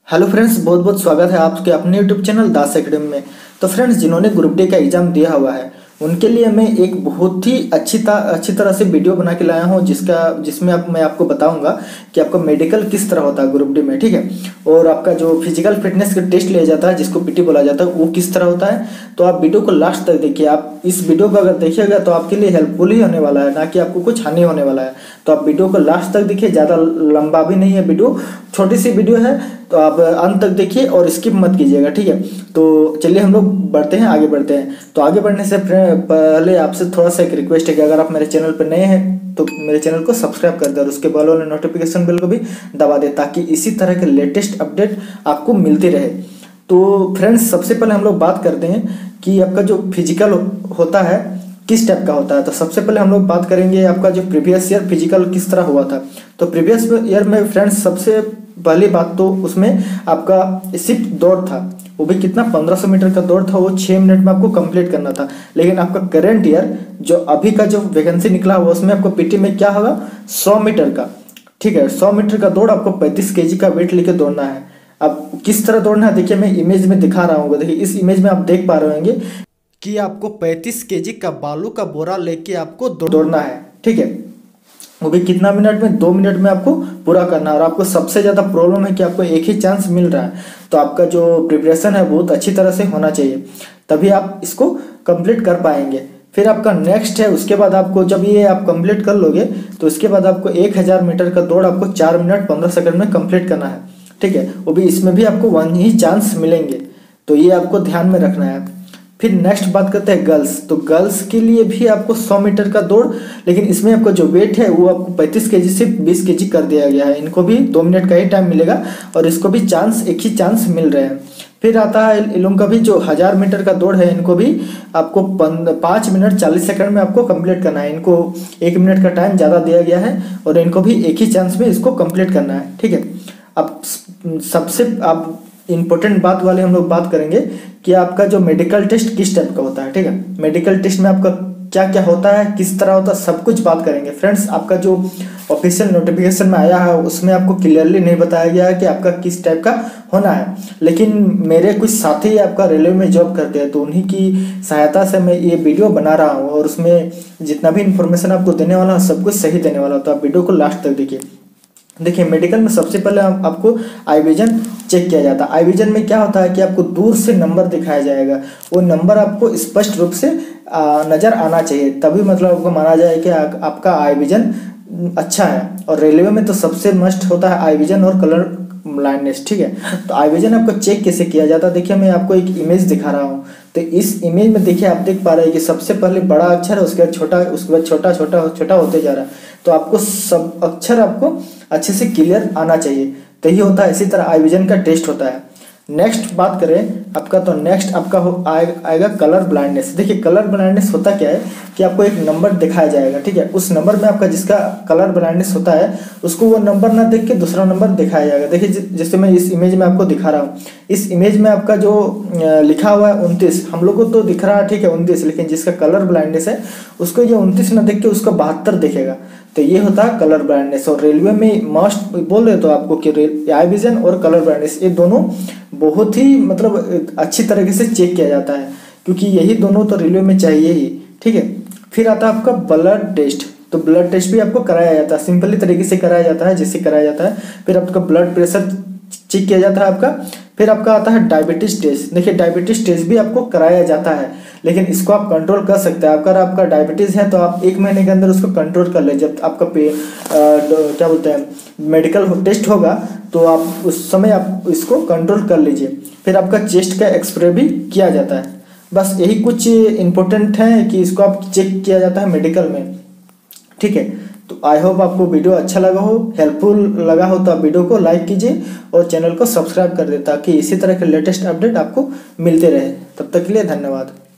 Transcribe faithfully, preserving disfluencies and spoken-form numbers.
Hello friends, बहुत बहुत स्वागत है आपके अपने यूट्यूब चैनल दास एकेडमी में। तो फ्रेंड्स, जिन्होंने ग्रुप डी का एग्ज़ाम दिया हुआ है उनके लिए मैं एक बहुत ही अच्छी ता, अच्छी तरह से वीडियो बना के लाया हूँ, जिसका जिसमें आप मैं आपको बताऊंगा कि आपका मेडिकल किस तरह होता है ग्रुप डी में, ठीक है। और आपका जो फिजिकल फिटनेस का टेस्ट लिया जाता है जिसको पीटी बोला जाता है वो किस तरह होता है। तो आप वीडियो को लास्ट तक देखिए। आप इस वीडियो को अगर देखिएगा तो आपके लिए हेल्पफुल ही होने वाला है, ना कि आपको कुछ हानि होने वाला है। तो आप वीडियो को लास्ट तक देखिए, ज़्यादा लंबा भी नहीं है वीडियो, छोटी सी वीडियो है, तो आप अंत तक देखिए और स्किप मत कीजिएगा, ठीक है। तो चलिए हम लोग बढ़ते हैं, आगे बढ़ते हैं। तो आगे बढ़ने से पहले आपसे थोड़ा सा एक रिक्वेस्ट है कि अगर आप मेरे चैनल पर नए हैं तो मेरे चैनल को सब्सक्राइब कर दें और उसके बगल वाले नोटिफिकेशन बेल को भी दबा दें, ताकि इसी तरह के लेटेस्ट अपडेट आपको मिलती रहे। तो फ्रेंड्स, सबसे पहले हम लोग बात करते हैं कि आपका जो फिजिकल होता है किस टाइप का होता है। तो सबसे पहले हम लोग बात करेंगे आपका जो प्रीवियस ईयर फिजिकल किस तरह हुआ था। तो प्रीवियस ईयर में फ्रेंड्स, सबसे पहली बात तो उसमें आपका सिर्फ दौड़ था, वो भी कितना पंद्रह सौ मीटर का दौड़ था, वो छः मिनट में आपको कंप्लीट करना था। लेकिन आपका करंट ईयर जो अभी का जो वैकेंसी निकला हुआ उसमें आपको पीटी में क्या होगा, सौ मीटर का, ठीक है। सौ मीटर का दौड़ आपको पैंतीस के जी का वेट लेके दौड़ना है। अब किस तरह दौड़ना है देखिए, मैं इमेज में दिखा रहा हूँ। देखिए इस इमेज में आप देख पा रहे होंगे कि आपको पैंतीस केजी का बालू का बोरा लेके आपको दौड़ना है, ठीक है। वो भी कितना मिनट में, दो मिनट में आपको पूरा करना है। और आपको सबसे ज़्यादा प्रॉब्लम है कि आपको एक ही चांस मिल रहा है, तो आपका जो प्रिपरेशन है बहुत अच्छी तरह से होना चाहिए, तभी आप इसको कंप्लीट कर पाएंगे। फिर आपका नेक्स्ट है, उसके बाद आपको जब ये आप कंप्लीट कर लोगे तो उसके बाद आपको एक हज़ार मीटर का दौड़ आपको चार मिनट पंद्रह सेकंड में कंप्लीट करना है, ठीक है। वो भी इसमें भी आपको वन ही चांस मिलेंगे, तो ये आपको ध्यान में रखना है। फिर नेक्स्ट बात करते हैं गर्ल्स। तो गर्ल्स के लिए भी आपको सौ मीटर का दौड़, लेकिन इसमें आपको जो वेट है वो आपको पैंतीस केजी से बीस केजी कर दिया गया है। इनको भी दो मिनट का ही टाइम मिलेगा और इसको भी चांस एक ही चांस मिल रहे हैं। फिर आता है इन लोगों का भी जो हज़ार मीटर का दौड़ है, इनको भी आपको पाँच मिनट चालीस सेकंड में आपको कंप्लीट करना है। इनको एक मिनट का टाइम ज़्यादा दिया गया है और इनको भी एक ही चांस में इसको कंप्लीट करना है, ठीक है। अब सबसे आप इम्पोर्टेंट बात वाले हम लोग बात करेंगे कि आपका जो मेडिकल टेस्ट किस टाइप का होता है, ठीक है। मेडिकल टेस्ट में आपका क्या क्या होता है, किस तरह होता है, सब कुछ बात करेंगे। फ्रेंड्स, आपका जो ऑफिशियल नोटिफिकेशन में आया है उसमें आपको क्लियरली नहीं बताया गया है कि आपका किस टाइप का होना है, लेकिन मेरे कुछ साथी आपका रेलवे में जॉब करते हैं, तो उन्हीं की सहायता से मैं ये वीडियो बना रहा हूँ और उसमें जितना भी इन्फॉर्मेशन आपको देने वाला है सब कुछ सही देने वाला है। तो आप वीडियो को लास्ट तक देखिए। देखिए मेडिकल में सबसे पहले आप, आपको आई विजन चेक किया जाता है। आई विजन में क्या होता है कि आपको दूर से नंबर दिखाया जाएगा, वो नंबर आपको स्पष्ट रूप से आ, नज़र आना चाहिए, तभी मतलब आपको माना जाए कि आ, आपका आई विजन अच्छा है। और रेलवे में तो सबसे मस्ट होता है आई विजन और कलर ब्लाइंडनेस, ठीक है। तो आई विजन आपको चेक कैसे किया जाता है, देखिए मैं आपको एक इमेज दिखा रहा हूँ। तो इस इमेज में देखिए आप देख पा रहे हैं कि सबसे पहले बड़ा अक्षर है, उसके बाद छोटा, उसके बाद छोटा छोटा छोटा होते जा रहा है। तो आपको सब अक्षर आपको अच्छे से क्लियर आना चाहिए, तो ये होता है, इसी तरह आई विजन का टेस्ट होता है। नेक्स्ट बात करें आपका, तो नेक्स्ट आपका हो आए, आएगा कलर ब्लाइंडनेस। देखिए कलर ब्लाइंडनेस होता क्या है कि आपको एक नंबर दिखाया जाएगा, ठीक है। उस नंबर में आपका जिसका कलर ब्लाइंडनेस होता है उसको वो नंबर ना देख के दूसरा नंबर दिखाया जाएगा। देखिए जैसे मैं इस इमेज में आपको दिखा रहा हूँ, इस इमेज में आपका जो लिखा हुआ है उनतीस, हम लोग को तो दिख रहा है, ठीक है, उनतीस, लेकिन जिसका कलर ब्लाइंडनेस है उसको ये उनतीस ना देख के उसका बहत्तर दिखेगा। तो ये होता है कलर ब्लाइंडनेस। और रेलवे में मस्ट बोल रहे तो आपको कि आई विजन और कलर ब्लाइंडनेस ये दोनों बहुत ही मतलब अच्छी तरीके से चेक किया जाता है, क्योंकि यही दोनों तो रेलवे में चाहिए ही, ठीक है। फिर आता है आपका ब्लड टेस्ट। तो ब्लड टेस्ट भी आपको कराया जाता है, सिंपली तरीके से कराया जाता है जैसे कराया जाता है। फिर आपका ब्लड प्रेशर चेक किया जाता है आपका। फिर आपका आता है डायबिटीज टेस्ट। देखिए डायबिटीज टेस्ट भी आपको कराया जाता है, लेकिन इसको आप कंट्रोल कर सकते हैं। अगर आपका डायबिटीज़ है तो आप एक महीने के अंदर उसको कंट्रोल कर ले। जब आपका पे आ, क्या बोलते हैं मेडिकल टेस्ट होगा तो आप उस समय आप इसको कंट्रोल कर लीजिए। फिर आपका चेस्ट का एक्सरे भी किया जाता है। बस यही कुछ इम्पोर्टेंट है कि इसको आप चेक किया जाता है मेडिकल में, ठीक है। तो आई होप आपको वीडियो अच्छा लगा हो, हेल्पफुल लगा हो, तो आप वीडियो को लाइक कीजिए और चैनल को सब्सक्राइब कर दे, ताकि इसी तरह के लेटेस्ट अपडेट आपको मिलते रहे। तब तक के लिए धन्यवाद।